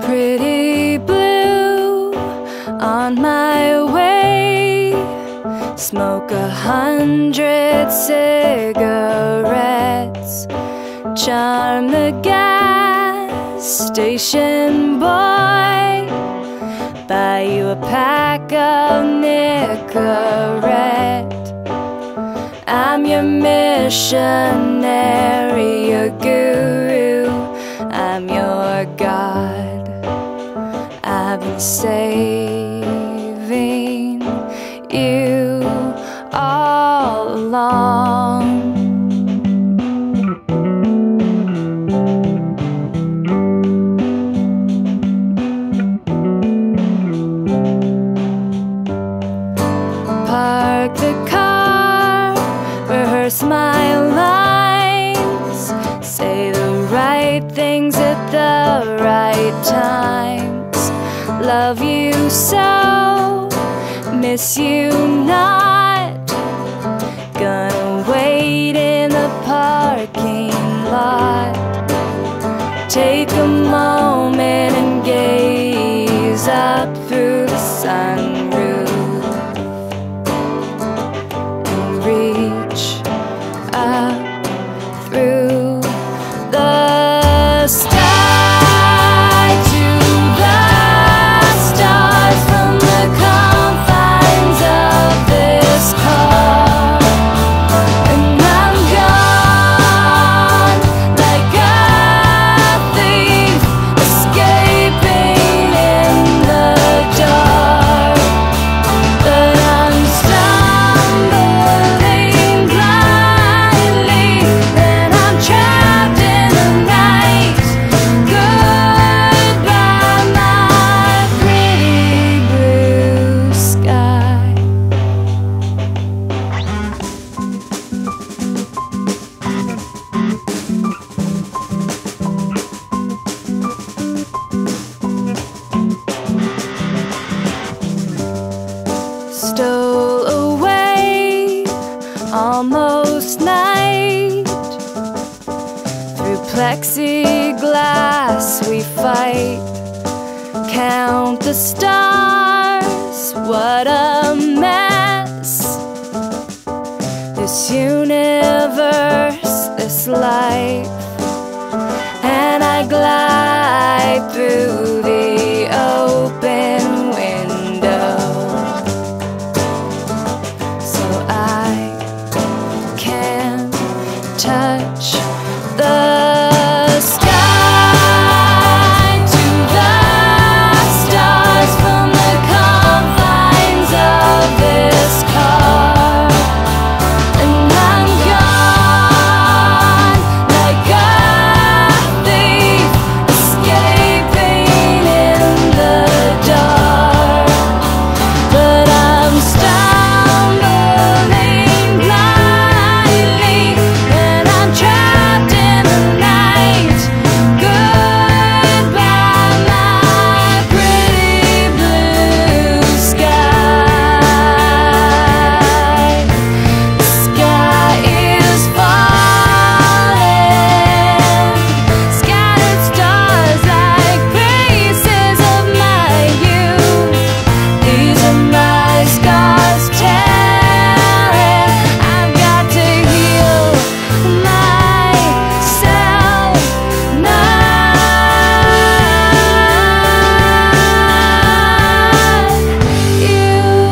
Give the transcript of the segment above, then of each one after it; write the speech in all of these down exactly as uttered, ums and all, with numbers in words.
Pretty blue, on my way, smoke a hundred cigarettes, charm the gas station boy, buy you a pack of Nicorette. I'm your missionary, your guru, I'm your God. I've been saving you all along. Park the car, rehearse my lines, say the right things at the right times. Love you so, miss you not, gonna wait in the parking lot. Take a moment and gaze up through the sunroof and reach up through the sky to the stars from the confines of this car. And I'm gone like a thief escaping in the dark, but I'm stumbling blindly, and I'm trapped in the night. Goodbye, my pretty blue sky. Stole away, almost night. Through plexiglass we fight. Count the stars, what a mess. This universe, this life. And I glide through the open window, so I can't touch the sky. To the stars from the confines of this car, and I'm gone like a thief escaping in the dark, but I'm stumbling blindly, and I'm trapped in the night. Goodbye, my pretty blue sky. The sky is falling, scattered stars like pieces of my youth. These are my scars telling I've got to heal myself not you.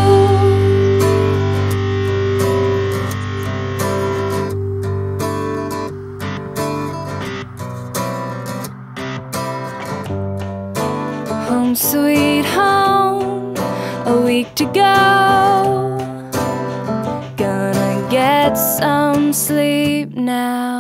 Home sweet home, a week to go. Gonna get some sleep now.